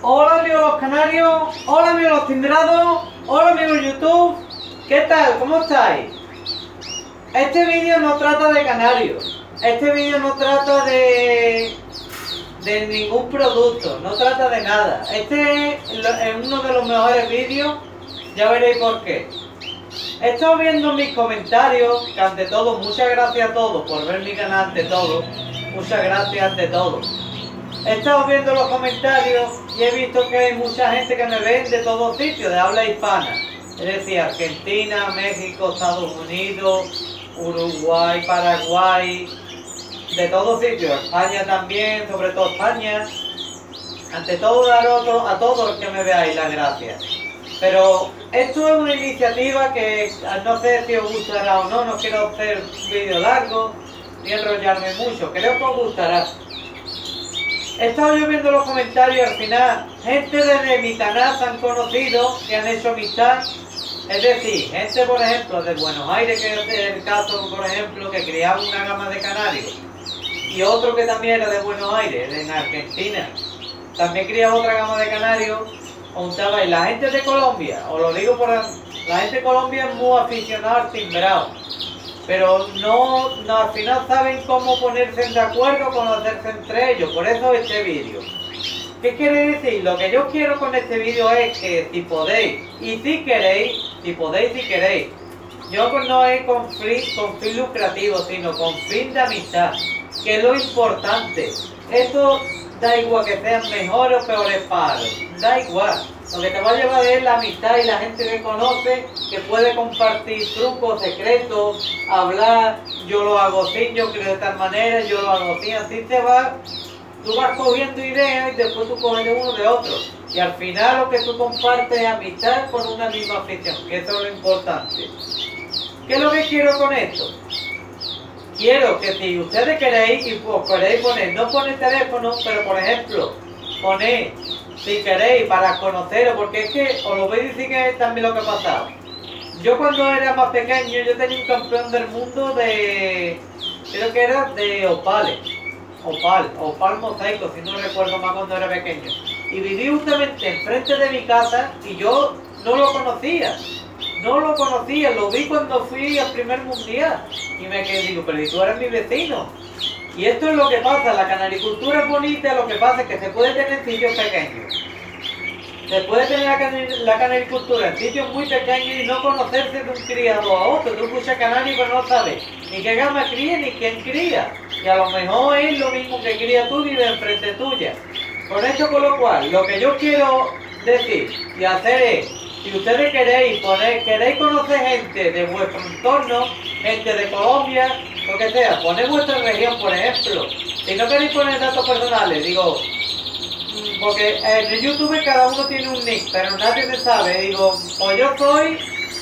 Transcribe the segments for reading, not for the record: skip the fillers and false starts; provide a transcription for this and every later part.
Hola amigos los canarios, hola amigos los timbrados, hola amigos YouTube, ¿qué tal? ¿Cómo estáis? Este vídeo no trata de canarios, este vídeo no trata de ningún producto, no trata de nada. Este es uno de los mejores vídeos, ya veréis por qué. He estado viendo mis comentarios, que ante todo, muchas gracias a todos por ver mi canal ante todo, muchas gracias ante todo. He estado viendo los comentarios y he visto que hay mucha gente que me ve de todos sitios, de habla hispana. Es decir, Argentina, México, Estados Unidos, Uruguay, Paraguay, de todos sitios. España también, sobre todo España. Ante todo, dar a todos los que me veáis las gracias. Pero esto es una iniciativa que no sé si os gustará o no, no quiero hacer un vídeo largo ni enrollarme mucho, creo que os gustará. He estado yo viendo los comentarios y al final gente desde mi canal se han conocido, que han hecho amistad. Es decir, gente por ejemplo de Buenos Aires, que es el caso por ejemplo, que criaba una gama de canarios. Y otro que también era de Buenos Aires, en Argentina. También criaba otra gama de canarios. Y la gente de Colombia, os lo digo por la gente de Colombia es muy aficionada al timbrado. Pero no, al final saben cómo ponerse de acuerdo, conocerse entre ellos, por eso este vídeo. ¿Qué quiere decir? Lo que yo quiero con este vídeo es que si podéis, y si queréis, si podéis, si queréis, yo pues no es con fin lucrativo, sino con fin de amistad, que es lo importante. Esto da igual que sean mejores o peores palos, da igual. Lo que te va a llevar es la amistad y la gente que conoce, que puede compartir trucos, secretos, hablar, yo lo hago así, yo creo de tal manera, yo lo hago así te va, tú vas cogiendo ideas y después tú coges de uno de otro. Y al final lo que tú compartes es amistad con una misma afición, que eso es lo importante. ¿Qué es lo que quiero con esto? Quiero que si ustedes queréis, y pues queréis poner, no poner teléfono, pero por ejemplo, poner, si queréis, para conoceros, porque es que os lo voy a decir que es también lo que ha pasado. Yo cuando era más pequeño, yo tenía un campeón del mundo de, creo que era de opal mosaico, si no recuerdo más cuando era pequeño. Y viví justamente enfrente de mi casa y yo no lo conocía. No lo conocía, lo vi cuando fui al primer mundial. Y me quedé, digo, pero tú eres mi vecino. Y esto es lo que pasa, la canaricultura es bonita, lo que pasa es que se puede tener en sitios pequeños. Se puede tener la canaricultura en sitios muy pequeños y no conocerse de un criado a otro. Tú escuchas canario pero no sabes ni qué gama cría ni quién cría. Y a lo mejor es lo mismo que cría tú y vive enfrente tuya. Con esto, con lo cual, lo que yo quiero decir y hacer es, si ustedes queréis conocer gente de vuestro entorno, gente de Colombia, lo que sea, poned vuestra región, por ejemplo. Si no queréis poner datos personales, digo, porque en el YouTube cada uno tiene un nick, pero nadie me sabe. Digo, pues yo soy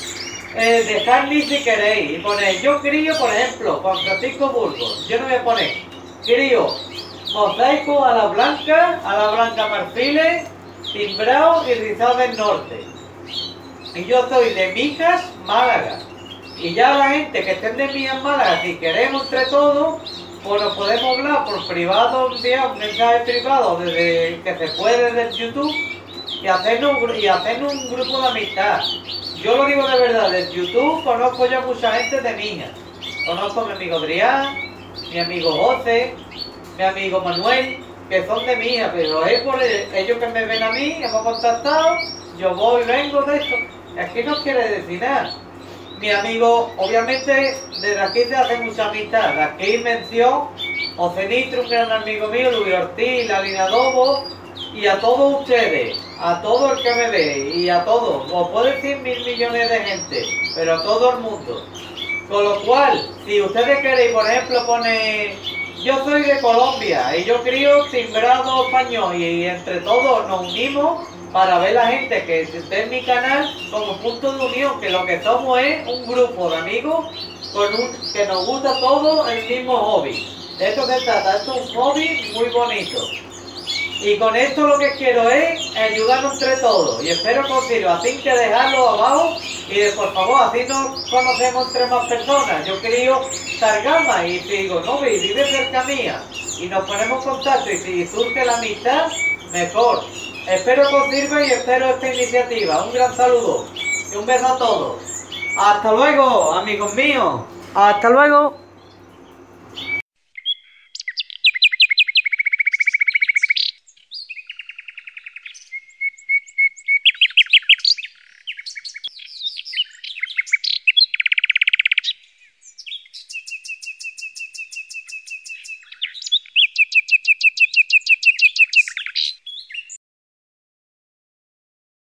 de Harley si queréis. Y ponéis, yo crío, por ejemplo, Juan Francisco Burgos. Yo no voy a poner, crío mosaico a la blanca marfiles, timbrado y rizado del norte. Y yo soy de Mijas, Málaga. Y ya la gente que estén de Mijas, Málaga, si queremos entre todos, pues nos podemos hablar por privado, enviar un mensaje privado desde que se puede desde YouTube y hacernos un grupo de amistad. Yo lo digo de verdad, desde YouTube conozco ya mucha gente de Mijas. Conozco a mi amigo Adrián, mi amigo José, mi amigo Manuel, que son de Mijas, pero es por ellos que me ven a mí, hemos contactado, yo voy, vengo de esto. Aquí no quiere decir nada. Mi amigo, obviamente, desde aquí se hace mucha amistad. De aquí mención José Nitro, un gran amigo mío, Luis Ortiz, Lalina Dobo, y a todos ustedes, a todo el que me ve, y a todos, os puedo decir 1000 millones de gente, pero a todo el mundo. Con lo cual, si ustedes queréis, por ejemplo, poner, yo soy de Colombia, y yo crío timbrado español, y entre todos nos unimos para ver la gente que esté en mi canal como punto de unión, que lo que somos es un grupo de amigos que nos gusta todo el mismo hobby. De esto se trata, esto es un hobby muy bonito. Y con esto lo que quiero es ayudarnos entre todos. Y espero que os sirva, así que dejadlo abajo y por favor, así nos conocemos entre más personas. Yo crío Targama y digo, no, vive cerca mía. Y nos ponemos en contacto y si surge la amistad, mejor. Espero que os sirva y espero esta iniciativa. Un gran saludo y un beso a todos. Hasta luego, amigos míos. Hasta luego.